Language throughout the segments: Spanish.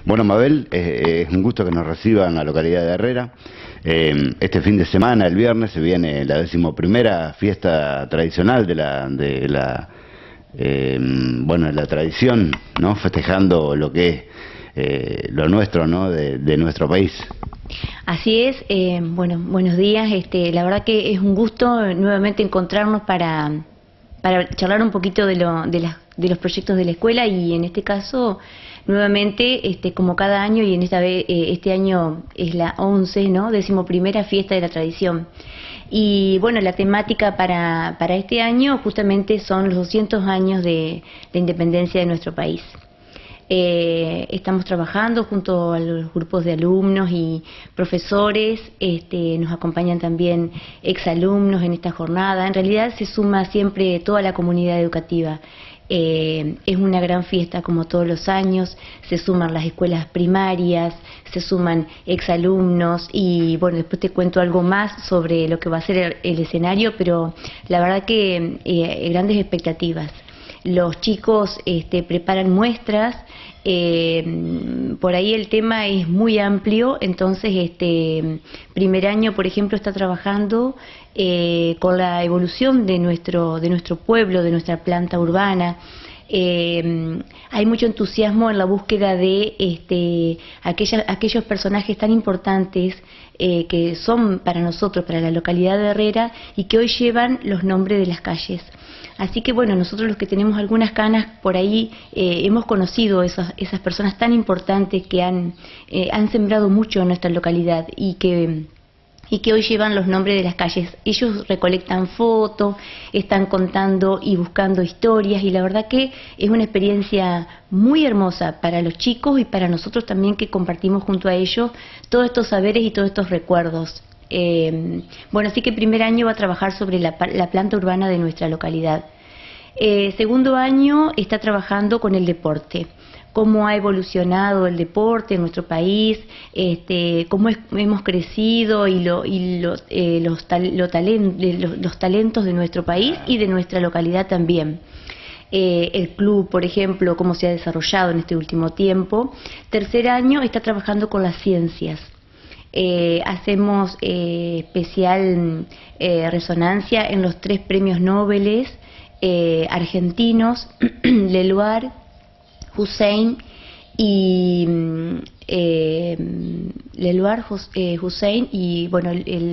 Bueno, Mabel, es un gusto que nos reciba en la localidad de Herrera. Este fin de semana, el viernes, se viene la 11ª fiesta tradicional de la tradición, ¿no? Festejando lo que es lo nuestro, ¿no? De nuestro país. Así es, bueno, buenos días. La verdad que es un gusto nuevamente encontrarnos para charlar un poquito de los proyectos de la escuela y en este caso nuevamente como cada año y en esta vez este año es la 11, ¿no? 11ª fiesta de la tradición. Y bueno, la temática para este año justamente son los 200 años de la independencia de nuestro país. Estamos trabajando junto a los grupos de alumnos y profesores, nos acompañan también exalumnos en esta jornada. En realidad se suma siempre toda la comunidad educativa. Es una gran fiesta como todos los años, se suman las escuelas primarias, se suman exalumnos y bueno, después te cuento algo más sobre lo que va a ser el escenario, pero la verdad que grandes expectativas. Los chicos preparan muestras, por ahí el tema es muy amplio, entonces primer año, por ejemplo, está trabajando con la evolución de nuestro pueblo, de nuestra planta urbana. Hay mucho entusiasmo en la búsqueda de aquellos personajes tan importantes que son para nosotros, para la localidad de Herrera, y que hoy llevan los nombres de las calles. Así que bueno, nosotros los que tenemos algunas canas por ahí hemos conocido esas personas tan importantes que han sembrado mucho en nuestra localidad y que hoy llevan los nombres de las calles. Ellos recolectan fotos, están contando y buscando historias y la verdad que es una experiencia muy hermosa para los chicos y para nosotros también que compartimos junto a ellos todos estos saberes y todos estos recuerdos. Bueno, así que primer año va a trabajar sobre la planta urbana de nuestra localidad. Segundo año está trabajando con el deporte. Cómo ha evolucionado el deporte en nuestro país, cómo hemos crecido y los talentos de nuestro país y de nuestra localidad también. El club, por ejemplo, cómo se ha desarrollado en este último tiempo. Tercer año está trabajando con las ciencias. Hacemos especial resonancia en los 3 premios Nobel argentinos, Leluar, Hussein y Hussein y bueno,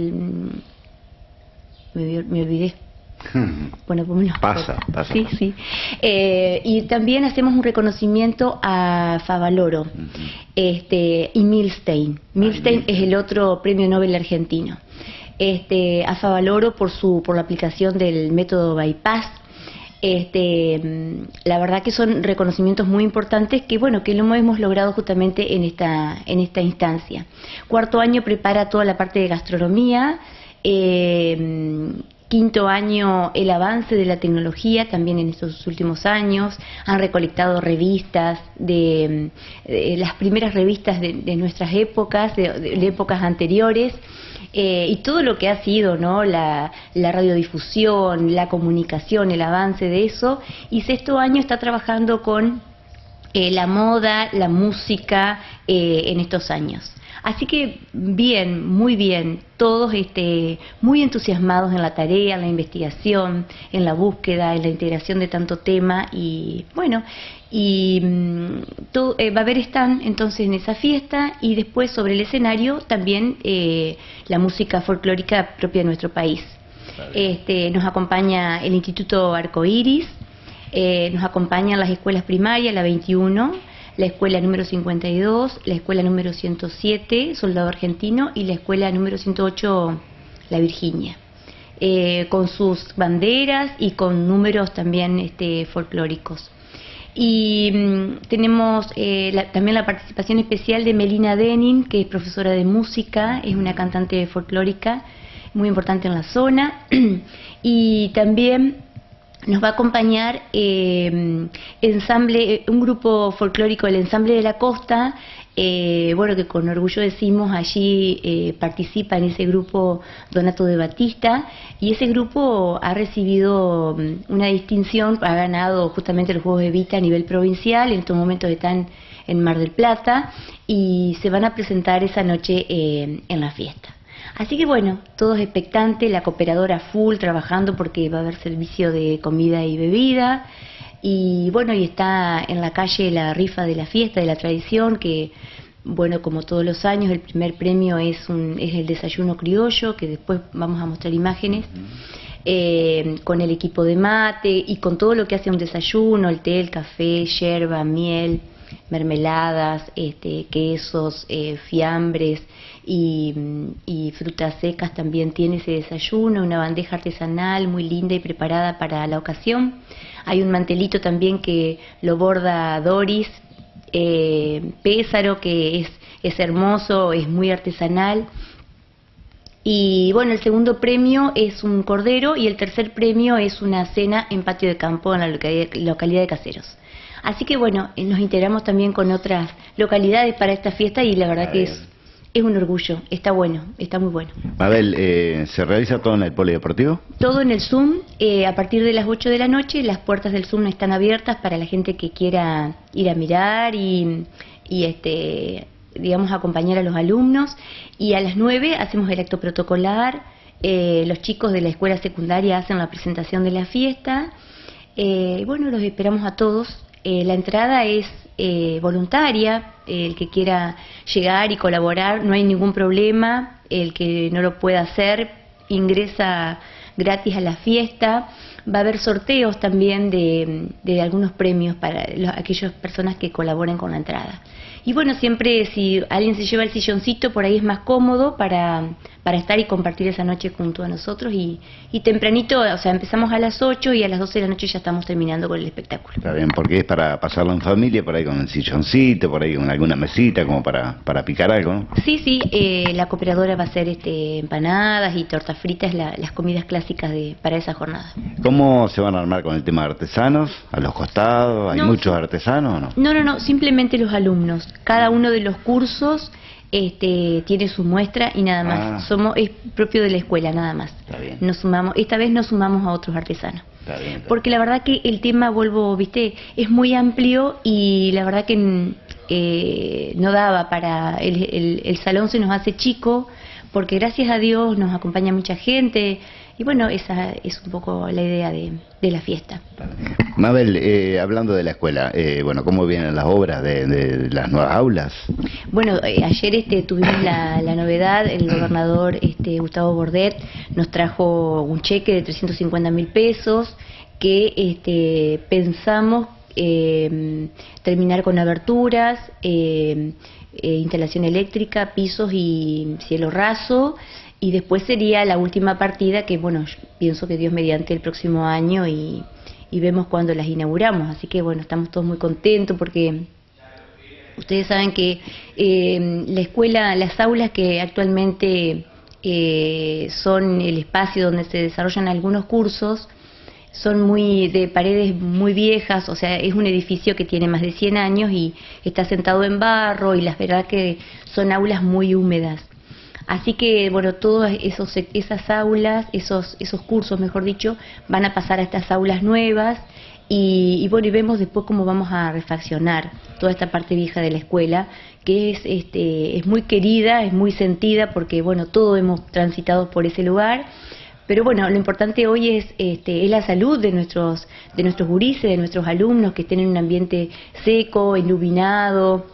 me olvidé. Bueno, pues pasa. Sí. Y también hacemos un reconocimiento a Favaloro y Milstein. Milstein es el otro premio Nobel argentino. A Favaloro por la aplicación del método bypass. La verdad que son reconocimientos muy importantes que bueno, que lo hemos logrado justamente en esta instancia. Cuarto año prepara toda la parte de gastronomía. Quinto año el avance de la tecnología también en estos últimos años. Han recolectado revistas de las primeras revistas de nuestras épocas, de épocas anteriores. Y todo lo que ha sido, ¿no? la radiodifusión, la comunicación, el avance de eso. Y sexto año está trabajando con la moda, la música en estos años. Así que bien, muy bien, todos muy entusiasmados en la tarea, en la investigación, en la búsqueda, en la integración de tanto tema y bueno, va a haber stand entonces en esa fiesta y después sobre el escenario también la música folclórica propia de nuestro país. Nos acompaña el Instituto Arcoiris, nos acompañan las escuelas primarias, la 21, la escuela número 52, la escuela número 107, Soldado Argentino, y la escuela número 108, La Virginia, con sus banderas y con números también folclóricos. Y tenemos también la participación especial de Melina Denin, que es profesora de música, es una cantante folclórica muy importante en la zona, y también nos va a acompañar un grupo folclórico, el Ensamble de la Costa, bueno, que con orgullo decimos allí participa en ese grupo Donato de Batista, y ese grupo ha recibido una distinción, ha ganado justamente los Juegos Evita a nivel provincial, en estos momentos están en Mar del Plata, y se van a presentar esa noche en la fiesta. Así que bueno, todos expectantes, la cooperadora full trabajando porque va a haber servicio de comida y bebida. Y bueno, y está en la calle la rifa de la fiesta, de la tradición, que bueno, como todos los años, el primer premio es el desayuno criollo, que después vamos a mostrar imágenes, con el equipo de mate y con todo lo que hace un desayuno, el té, el café, yerba, miel, mermeladas, quesos, fiambres y frutas secas. También tiene ese desayuno, una bandeja artesanal muy linda y preparada para la ocasión. Hay un mantelito también que lo borda Doris Pésaro, que es hermoso, es muy artesanal. Y bueno, el segundo premio es un cordero y el tercer premio es una cena en patio de campo en la localidad de Caseros. Así que bueno, nos integramos también con otras localidades para esta fiesta y la verdad que es un orgullo, está bueno, está muy bueno. Mabel, ¿se realiza todo en el polideportivo? Todo en el Zoom, a partir de las 8 de la noche, las puertas del Zoom están abiertas para la gente que quiera ir a mirar y digamos, acompañar a los alumnos, y a las 9 hacemos el acto protocolar, los chicos de la escuela secundaria hacen la presentación de la fiesta, bueno, los esperamos a todos. La entrada es voluntaria, el que quiera llegar y colaborar no hay ningún problema, el que no lo pueda hacer ingresa gratis a la fiesta. Va a haber sorteos también de algunos premios para aquellas personas que colaboren con la entrada. Y bueno, siempre si alguien se lleva el silloncito, por ahí es más cómodo para estar y compartir esa noche junto a nosotros. Y tempranito, o sea, empezamos a las 8 y a las 12 de la noche ya estamos terminando con el espectáculo. Está bien, porque es para pasarlo en familia, por ahí con el silloncito, por ahí con alguna mesita, como para picar algo, ¿no? Sí, la cooperadora va a hacer empanadas y tortas fritas, las comidas clásicas para esa jornada. ¿Cómo se van a armar con el tema de artesanos? ¿A los costados? ¿Hay muchos artesanos o no? No, simplemente los alumnos. Cada uno de los cursos tiene su muestra y nada más. Es propio de la escuela, nada más. Está bien. Esta vez nos sumamos a otros artesanos. Está bien. Porque la verdad que el tema, es muy amplio y la verdad que no daba para... El salón se nos hace chico porque gracias a Dios nos acompaña mucha gente. Y bueno, esa es un poco la idea de la fiesta. Mabel, hablando de la escuela, ¿cómo vienen las obras de las nuevas aulas? Bueno, ayer tuvimos la novedad, el gobernador Gustavo Bordet nos trajo un cheque de 350.000 pesos que pensamos terminar con aberturas, instalación eléctrica, pisos y cielo raso. Y después sería la última partida que, bueno, pienso que Dios mediante el próximo año y vemos cuándo las inauguramos. Así que, bueno, estamos todos muy contentos porque ustedes saben que la escuela, las aulas que actualmente son el espacio donde se desarrollan algunos cursos, son de paredes muy viejas, o sea, es un edificio que tiene más de 100 años y está sentado en barro y la verdad que son aulas muy húmedas. Así que, bueno, todas esas aulas, esos cursos, mejor dicho, van a pasar a estas aulas nuevas y bueno, y vemos después cómo vamos a refaccionar toda esta parte vieja de la escuela, que es muy querida, es muy sentida, porque, bueno, todos hemos transitado por ese lugar. Pero bueno, lo importante hoy es la salud de nuestros gurises, de nuestros alumnos, que estén en un ambiente seco, iluminado,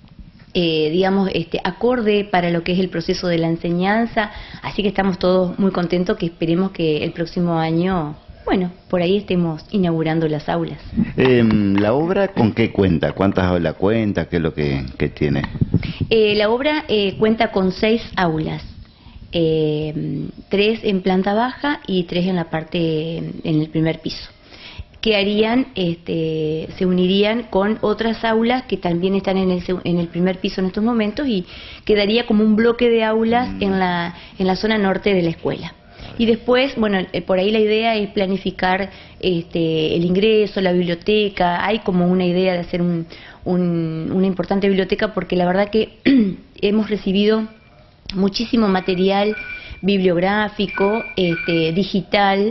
acorde para lo que es el proceso de la enseñanza. Así que estamos todos muy contentos, que esperemos que el próximo año, bueno, por ahí estemos inaugurando las aulas. ¿La obra con qué cuenta? ¿Cuántas aulas cuenta? ¿Qué es lo que tiene? La obra cuenta con 6 aulas. 3 en planta baja y 3 en la parte, en el primer piso, que harían, se unirían con otras aulas que también están en el primer piso en estos momentos, y quedaría como un bloque de aulas en la zona norte de la escuela. Y después, bueno, por ahí la idea es planificar el ingreso, la biblioteca. Hay como una idea de hacer una importante biblioteca, porque la verdad que hemos recibido muchísimo material bibliográfico, digital,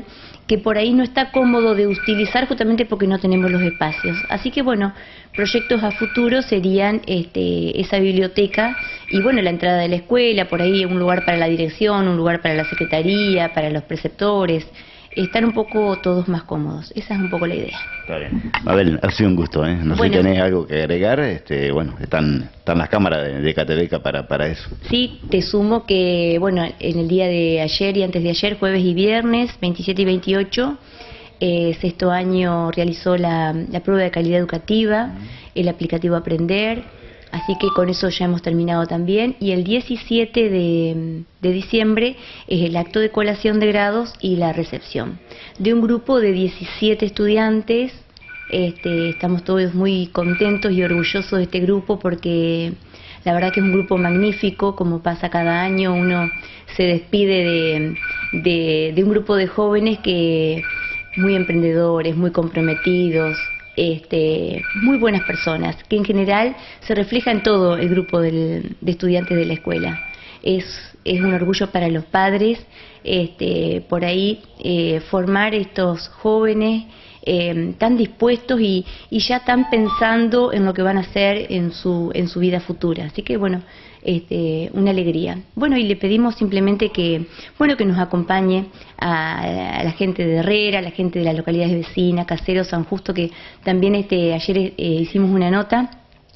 que por ahí no está cómodo de utilizar justamente porque no tenemos los espacios. Así que bueno, proyectos a futuro serían esa biblioteca y bueno, la entrada de la escuela, por ahí un lugar para la dirección, un lugar para la secretaría, para los preceptores, estar un poco todos más cómodos. Esa es un poco la idea. Está bien. Mabel, ha sido un gusto, ¿eh? No sé si tenés algo que agregar. Bueno, están las cámaras de Catebeca para eso. Sí, te sumo que, bueno, en el día de ayer y antes de ayer, jueves y viernes, 27 y 28, sexto año realizó la prueba de calidad educativa, el aplicativo Aprender. Así que con eso ya hemos terminado también. Y el 17 de diciembre es el acto de colación de grados y la recepción. De un grupo de 17 estudiantes, estamos todos muy contentos y orgullosos de este grupo porque la verdad que es un grupo magnífico, como pasa cada año. Uno se despide de un grupo de jóvenes que muy emprendedores, muy comprometidos, muy buenas personas, que en general se refleja en todo el grupo de estudiantes de la escuela. Es un orgullo para los padres, por ahí formar estos jóvenes tan dispuestos y ya están pensando en lo que van a hacer en su vida futura. Así que bueno, una alegría. Bueno, y le pedimos simplemente que nos acompañe a la gente de Herrera, a la gente de las localidades vecinas, Caseros, San Justo, que también ayer hicimos una nota,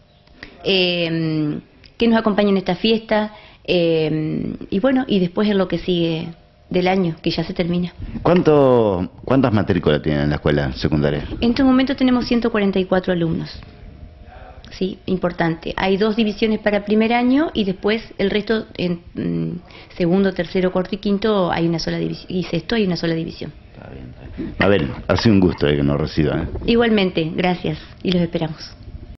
que nos acompañen en esta fiesta, y bueno, y después en lo que sigue del año, que ya se termina. ¿Cuántas matrículas tienen en la escuela secundaria? En este momento tenemos 144 alumnos. Sí, importante. Hay 2 divisiones para primer año y después el resto en segundo, tercero, cuarto y quinto hay una sola división, y sexto hay una sola división. Está bien. A ver, ha sido un gusto que nos reciban. Igualmente, gracias y los esperamos.